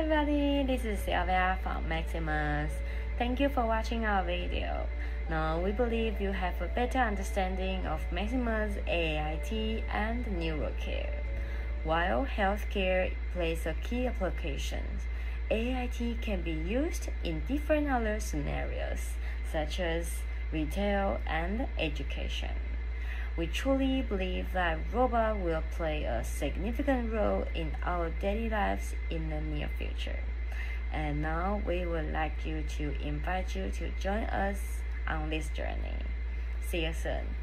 everybody, this is Sylvia from MAXimuz. Thank you for watching our video. Now we believe you have a better understanding of MAXimuz AIT and neurocare. While healthcare plays a key application, AIT can be used in different other scenarios, such as retail and education. We truly believe that robots will play a significant role in our daily lives in the near future. And now we would like to invite you to join us on this journey. See you soon.